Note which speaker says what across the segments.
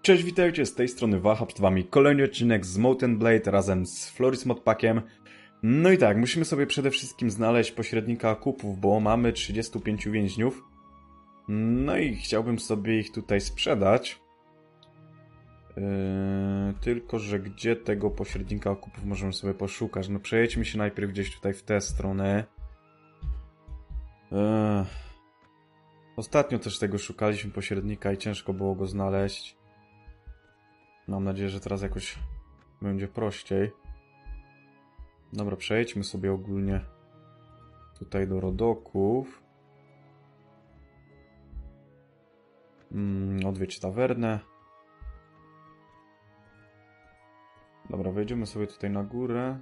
Speaker 1: Cześć, witajcie, z tej strony Waha, przed wami kolejny odcinek z Mount & Blade razem z Floris Modpackiem. No i tak, musimy sobie przede wszystkim znaleźć pośrednika kupów, bo mamy 35 więźniów. No i chciałbym sobie ich tutaj sprzedać. Tylko, że gdzie tego pośrednika kupów możemy sobie poszukać? No przejedźmy się najpierw gdzieś tutaj w tę stronę. Ostatnio też tego szukaliśmy pośrednika i ciężko było go znaleźć. Mam nadzieję, że teraz jakoś będzie prościej. Dobra, przejdźmy sobie ogólnie tutaj do Rodoków. Odwiedź tawernę. Dobra, wejdziemy sobie tutaj na górę.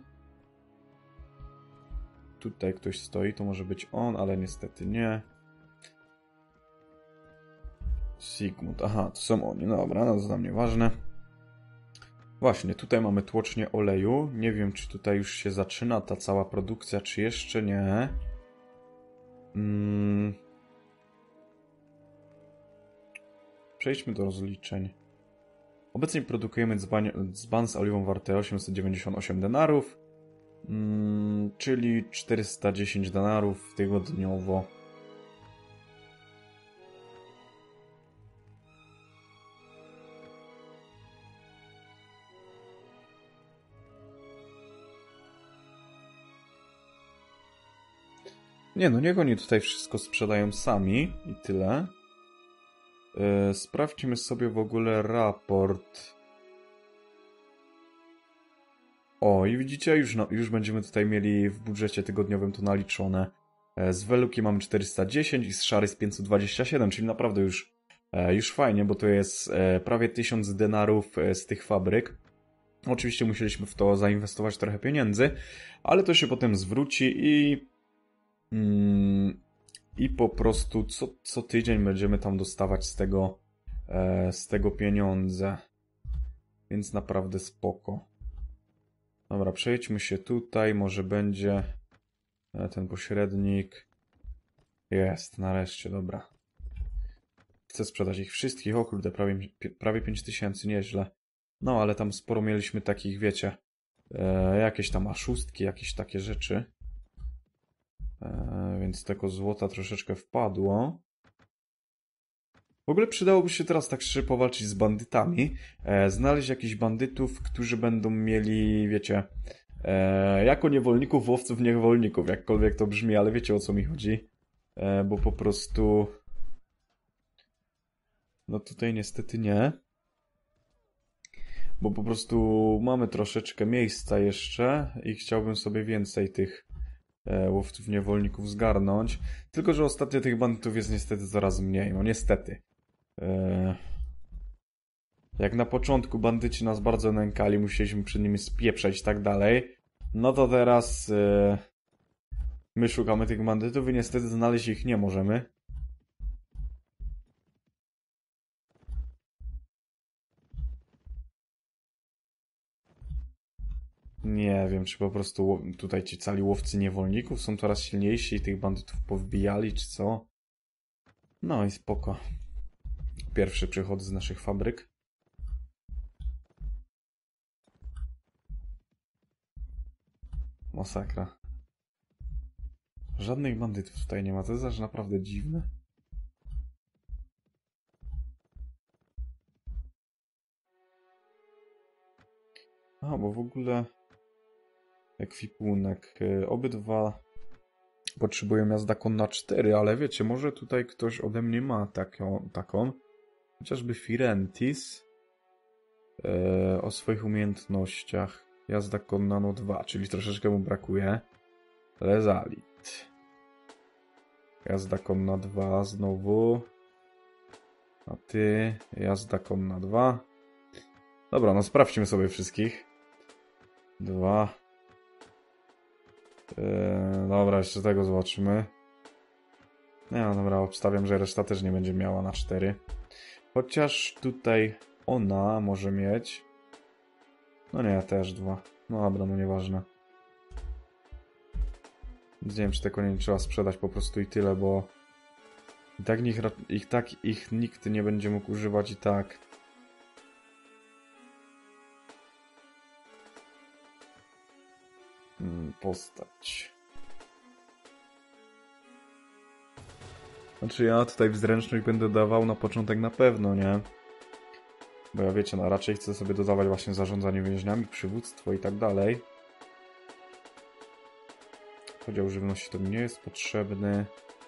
Speaker 1: Tutaj ktoś stoi, to może być on, ale niestety nie. Sigmund, aha, to są oni. No dobra, no to dla mnie ważne. Właśnie, tutaj mamy tłocznię oleju. Nie wiem, czy tutaj już się zaczyna ta cała produkcja, czy jeszcze nie. Przejdźmy do rozliczeń. Obecnie produkujemy dzban z oliwą warte 898 denarów, czyli 410 denarów tygodniowo. Nie no, niech oni tutaj wszystko sprzedają sami i tyle. Sprawdźmy sobie w ogóle raport. O, i widzicie, już będziemy tutaj mieli w budżecie tygodniowym to naliczone. Z Weluki mamy 410 i z Szarys 527, czyli naprawdę już fajnie, bo to jest prawie 1000 denarów z tych fabryk. Oczywiście musieliśmy w to zainwestować trochę pieniędzy, ale to się potem zwróci i po prostu co tydzień będziemy tam dostawać z tego pieniądze. Więc naprawdę spoko. Dobra, przejdźmy się tutaj. Może będzie ten pośrednik. Jest, nareszcie, dobra. Chcę sprzedać ich wszystkich. O kurde, prawie 5000, nieźle. No, ale tam sporo mieliśmy takich, wiecie, jakieś tam aszustki, jakieś takie rzeczy. Więc tego złota troszeczkę wpadło. W ogóle przydałoby się teraz tak szczerze powalczyć z bandytami. Znaleźć jakichś bandytów, którzy będą mieli, wiecie, jako niewolników, łowców niewolników. Jakkolwiek to brzmi, ale wiecie o co mi chodzi. Bo po prostu... No tutaj niestety nie. Bo po prostu mamy troszeczkę miejsca jeszcze i chciałbym sobie więcej tych łowców niewolników zgarnąć. Tylko że ostatnio tych bandytów jest niestety coraz mniej. No niestety. Jak na początku bandyci nas bardzo nękali, musieliśmy przed nimi spieprzać i tak dalej. No to teraz my szukamy tych bandytów i niestety znaleźć ich nie możemy. Nie wiem, czy po prostu tutaj ci cali łowcy niewolników są coraz silniejsi i tych bandytów powbijali, czy co? No i spoko. Pierwszy przychód z naszych fabryk. Masakra. Żadnych bandytów tutaj nie ma, to jest aż naprawdę dziwne. A, bo w ogóle ekwipunek. Obydwa potrzebują jazda konna 4, ale wiecie, może tutaj ktoś ode mnie ma taką. Chociażby Firentis o swoich umiejętnościach. Jazda konna no 2, czyli troszeczkę mu brakuje. Lezalit. Jazda konna 2 znowu. A ty, jazda konna 2. Dobra, no sprawdźmy sobie wszystkich. 2. Dobra, jeszcze tego zobaczymy. No dobra, obstawiam, że reszta też nie będzie miała na 4. Chociaż tutaj ona może mieć. No nie, też 2. No dobra, no nieważne. Nie wiem, czy te konie nie trzeba sprzedać po prostu i tyle, bo i tak ich nikt nie będzie mógł używać i tak. postać. Znaczy ja tutaj w zręczność będę dawał na początek na pewno, nie? Bo ja wiecie, no raczej chcę sobie dodawać właśnie zarządzanie więźniami, przywództwo i tak dalej. Podział żywności to mi nie jest potrzebny.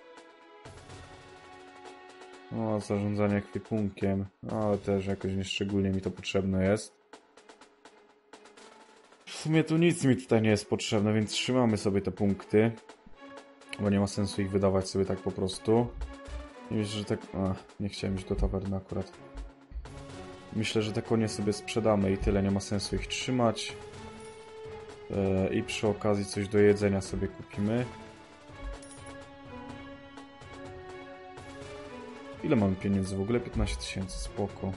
Speaker 1: O, zarządzanie ekwipunkiem. Ale też jakoś nieszczególnie mi to potrzebne jest. W sumie tu nic mi tutaj nie jest potrzebne, więc trzymamy sobie te punkty. Bo nie ma sensu ich wydawać sobie tak po prostu. I myślę, że tak... nie chciałem iść do tawerny akurat. Myślę, że te konie sobie sprzedamy i tyle. Nie ma sensu ich trzymać. I przy okazji coś do jedzenia sobie kupimy. Ile mamy pieniędzy w ogóle? 15 000, spoko.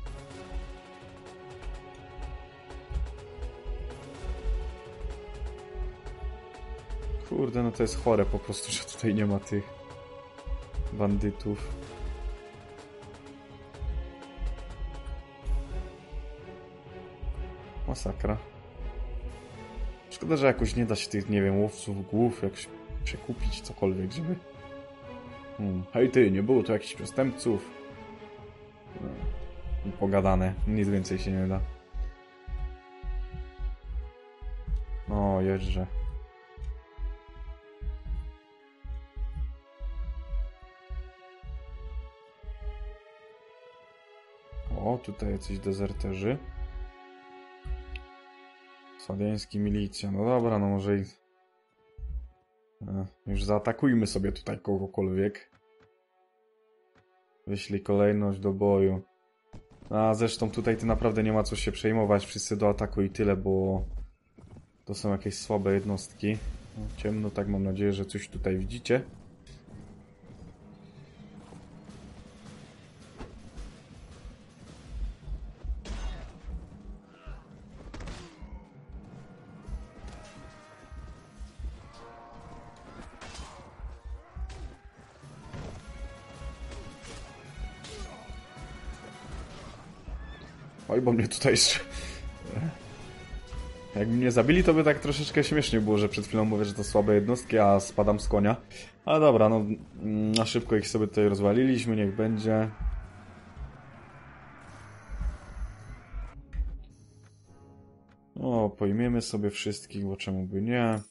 Speaker 1: Kurde, no to jest chore po prostu, że tutaj nie ma tych bandytów. Masakra. Szkoda, że jakoś nie da się tych, nie wiem, łowców głów jakoś przekupić, cokolwiek, żeby... Hej ty, nie było tu jakichś przestępców? Pogadane, nic więcej się nie da. O, jeżdżę. O, tutaj jacyś dezerterzy. Sadiański milicja. No dobra, no może i... już zaatakujmy sobie tutaj kogokolwiek. Wyślij kolejność do boju. A zresztą tutaj to naprawdę nie ma co się przejmować. Wszyscy do ataku i tyle, bo... to są jakieś słabe jednostki. Ciemno, tak mam nadzieję, że coś tutaj widzicie. Oj, bo mnie tutaj jeszcze... Jakby mnie zabili, to by tak troszeczkę śmiesznie było, że przed chwilą mówię, że to słabe jednostki, a spadam z konia. Ale dobra, no na szybko ich sobie tutaj rozwaliliśmy, niech będzie. O, pojmiemy sobie wszystkich, bo czemu by nie.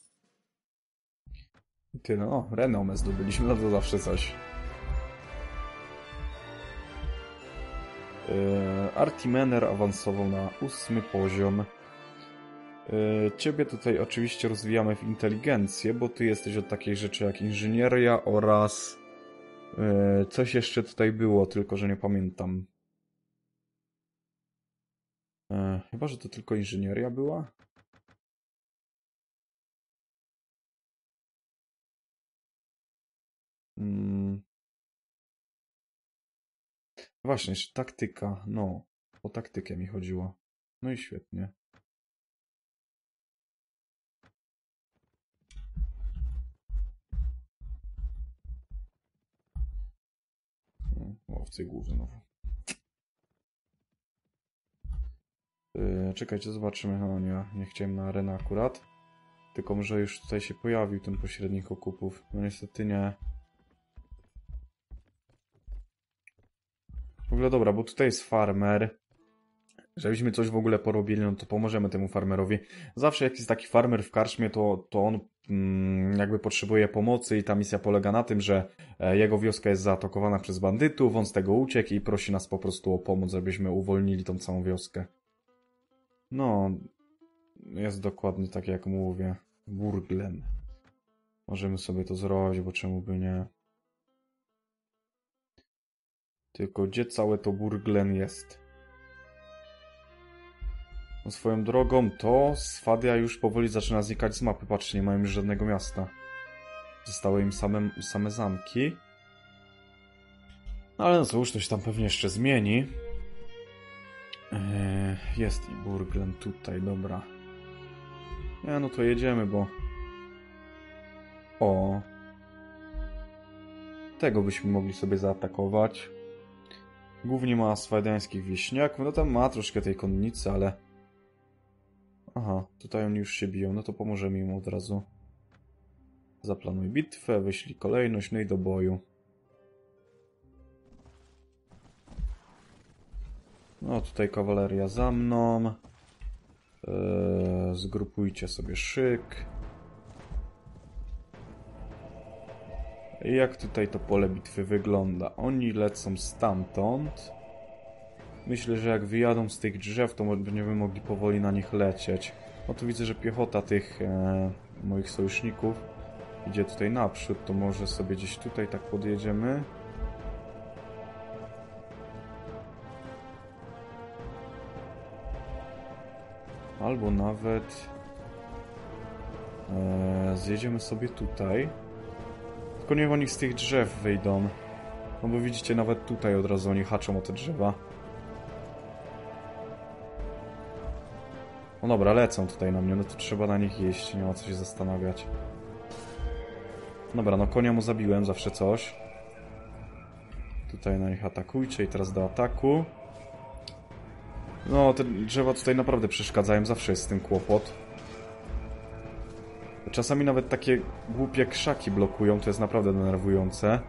Speaker 1: I tyle, o, renomę zdobyliśmy, no to zawsze coś. Artimener awansował na 8 poziom. Ciebie tutaj oczywiście rozwijamy w inteligencję, bo ty jesteś od takiej rzeczy jak inżynieria oraz coś jeszcze tutaj było, tylko że nie pamiętam. Chyba, że to tylko inżynieria była? Właśnie, jeszcze taktyka. No, o taktykę mi chodziło. No i świetnie. Łowcy głów znowu. Czekajcie, zobaczymy. O nie chciałem na arenę akurat. Tylko może już tutaj się pojawił ten pośrednik okupów. No niestety nie. W ogóle dobra, bo tutaj jest farmer. Żebyśmy coś w ogóle porobili, no to pomożemy temu farmerowi. Zawsze jak jest taki farmer w karczmie, to on jakby potrzebuje pomocy i ta misja polega na tym, że jego wioska jest zaatakowana przez bandytów, on z tego uciekł i prosi nas po prostu o pomoc, żebyśmy uwolnili tą całą wioskę. No, jest dokładnie tak jak mówię. Burglen. Możemy sobie to zrobić, bo czemu by nie. Tylko gdzie całe to Burglen jest? No swoją drogą to Swadia już powoli zaczyna znikać z mapy. Patrzcie, nie mają już żadnego miasta. Zostały im same zamki. No ale no cóż, to się tam pewnie jeszcze zmieni. Jest i Burglen tutaj, dobra. Nie, no to jedziemy, bo... O! Tego byśmy mogli sobie zaatakować. Głównie ma swadziańskich wieśniaków. No tam ma troszkę tej konnicy, ale... Aha, tutaj oni już się biją, no to pomożemy im od razu. Zaplanuj bitwę, wyślij kolejność, no i do boju. No tutaj kawaleria za mną. Zgrupujcie sobie szyk. I jak tutaj to pole bitwy wygląda? Oni lecą stamtąd. Myślę, że jak wyjadą z tych drzew, to będziemy mogli powoli na nich lecieć. No tu widzę, że piechota tych moich sojuszników idzie tutaj naprzód, to może sobie gdzieś tutaj tak podjedziemy. Albo nawet zjedziemy sobie tutaj. Tylko niech oni z tych drzew wyjdą. No bo widzicie, nawet tutaj od razu oni haczą o te drzewa. No dobra, lecą tutaj na mnie, no to trzeba na nich jeść, nie ma co się zastanawiać. Dobra, no konia mu zabiłem, zawsze coś. Tutaj na nich atakujcie i teraz do ataku. No, te drzewa tutaj naprawdę przeszkadzają, zawsze jest z tym kłopot. Czasami nawet takie głupie krzaki blokują, to jest naprawdę denerwujące.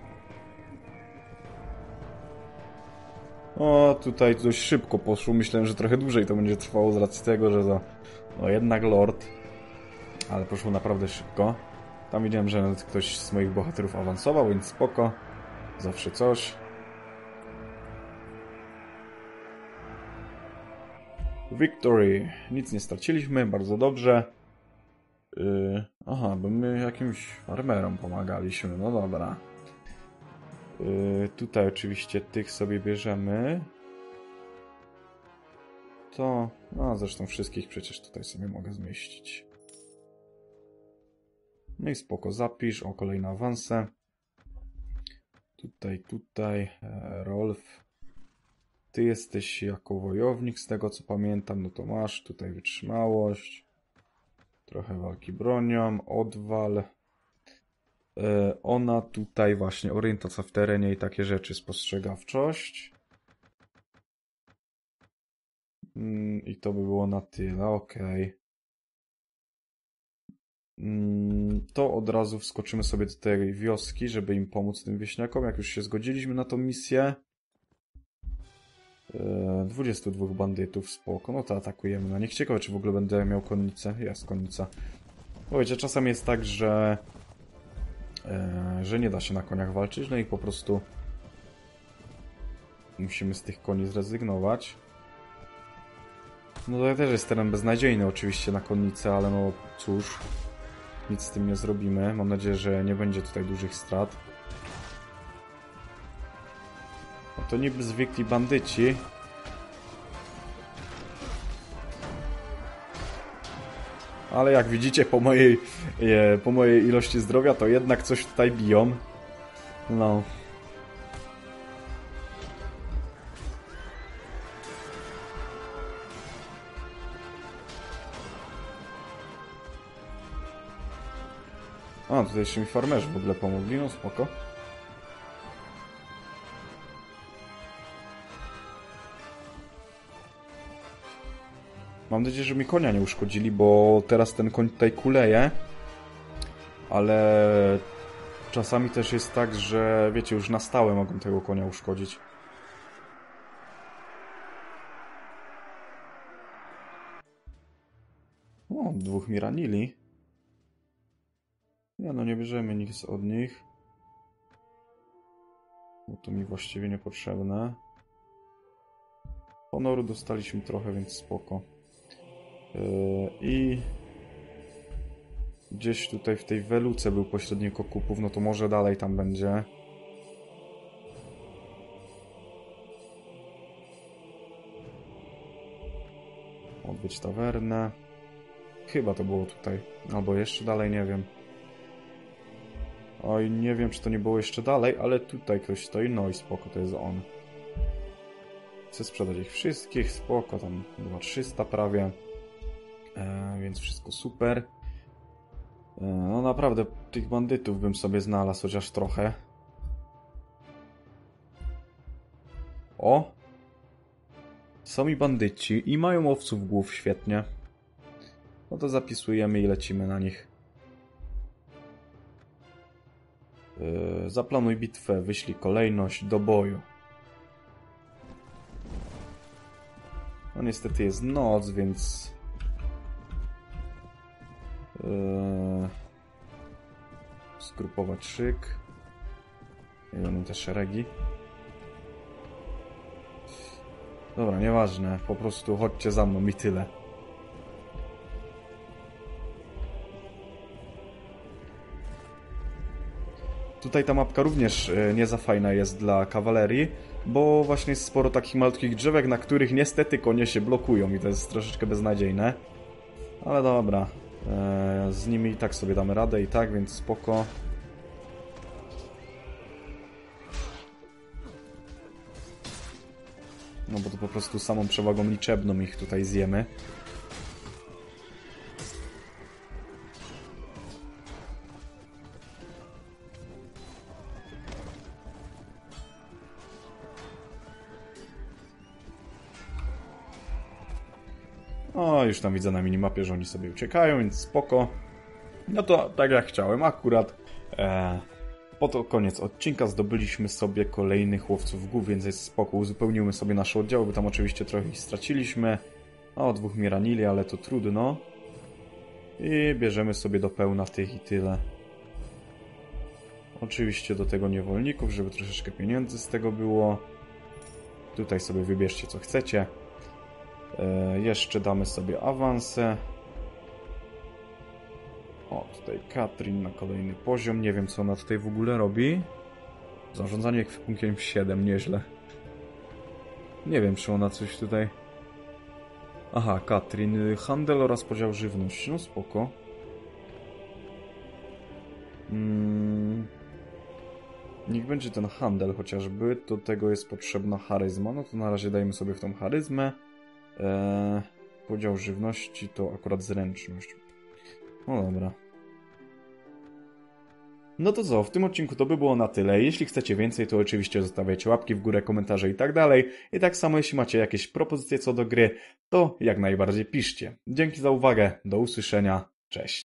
Speaker 1: O, tutaj dość szybko poszło, myślałem, że trochę dłużej to będzie trwało z racji tego, że to... No jednak lord. Ale poszło naprawdę szybko. Tam widziałem, że nawet ktoś z moich bohaterów awansował, więc spoko. Zawsze coś. Victory. Nic nie straciliśmy, bardzo dobrze. Aha, bo my jakimś farmerom pomagaliśmy, no dobra. Tutaj oczywiście tych sobie bierzemy. To... No zresztą wszystkich przecież tutaj sobie mogę zmieścić. No i spoko, zapisz. O, kolejne awanse. Tutaj. Rolf. Ty jesteś jako wojownik, z tego co pamiętam, no to masz tutaj wytrzymałość. Trochę walki bronią, odwal. Ona tutaj właśnie, orientacja w terenie i takie rzeczy, spostrzegawczość. I to by było na tyle, okej. To od razu wskoczymy sobie do tej wioski, żeby im pomóc tym wieśniakom, jak już się zgodziliśmy na tą misję. 22 bandytów, spoko, no to atakujemy na nich. Ciekawe, czy w ogóle będę miał konnicę. Jest konnica. Bo wiecie, czasem jest tak, że nie da się na koniach walczyć, no i po prostu musimy z tych koni zrezygnować. No to też jest teren beznadziejny oczywiście na konnicę, ale no cóż, nic z tym nie zrobimy. Mam nadzieję, że nie będzie tutaj dużych strat. No to niby zwykli bandyci. Ale jak widzicie po mojej ilości zdrowia, to jednak coś tutaj biją. No. A, tutaj jeszcze mi farmerzy w ogóle pomogli, no spoko. Mam nadzieję, że mi konia nie uszkodzili, bo teraz ten koń tutaj kuleje. Ale czasami też jest tak, że wiecie, już na stałe mogą tego konia uszkodzić. O, 2 mi ranili. Nie, no nie bierzemy nic od nich. Bo to mi właściwie niepotrzebne. Honoru dostaliśmy trochę, więc spoko. I gdzieś tutaj w tej Weluce był pośrednik okupów, no to może dalej tam będzie. Odbyć tawernę. Chyba to było tutaj. Albo jeszcze dalej, nie wiem. Oj, nie wiem, czy to nie było jeszcze dalej, ale tutaj ktoś stoi. No i spoko, to jest on. Chcę sprzedać ich wszystkich, spoko, tam chyba 300 prawie. Więc wszystko super. No naprawdę, tych bandytów bym sobie znalazł chociaż trochę. O! Są i bandyci i mają owców głów, świetnie. No to zapisujemy i lecimy na nich. Zaplanuj bitwę, wyślij kolejność do boju. No niestety jest noc, więc... Zgrupować szyk. I będą te szeregi. Dobra, nieważne. Po prostu chodźcie za mną i tyle. Tutaj ta mapka również nie za fajna jest dla kawalerii, bo właśnie jest sporo takich malutkich drzewek, na których niestety konie się blokują i to jest troszeczkę beznadziejne. Ale dobra, z nimi i tak sobie damy radę i tak, więc spoko. No bo to po prostu samą przewagą liczebną ich tutaj zjemy. O, już tam widzę na minimapie, że oni sobie uciekają, więc spoko. No to tak jak chciałem, akurat po to koniec odcinka. Zdobyliśmy sobie kolejnych łowców głów, więc jest spoko. Uzupełnimy sobie nasze oddziały, bo tam oczywiście trochę ich straciliśmy. O, 2 mnie ranili, ale to trudno. I bierzemy sobie do pełna tych i tyle. Oczywiście do tego niewolników, żeby troszeczkę pieniędzy z tego było. Tutaj sobie wybierzcie co chcecie. Jeszcze damy sobie awansę. O, tutaj Katrin na kolejny poziom. Nie wiem, co ona tutaj w ogóle robi. Zarządzanie ekwipunkiem 7, nieźle. Nie wiem, czy ona coś tutaj... Aha, Katrin. Handel oraz podział żywności. No spoko. Niech będzie ten handel chociażby. Do tego jest potrzebna charyzma. No to na razie dajmy sobie w tą charyzmę. Podział żywności to akurat zręczność. No dobra. No to co, w tym odcinku to by było na tyle. Jeśli chcecie więcej, to oczywiście zostawiajcie łapki w górę, komentarze i tak dalej. I tak samo jeśli macie jakieś propozycje co do gry, to jak najbardziej piszcie. Dzięki za uwagę, do usłyszenia, cześć.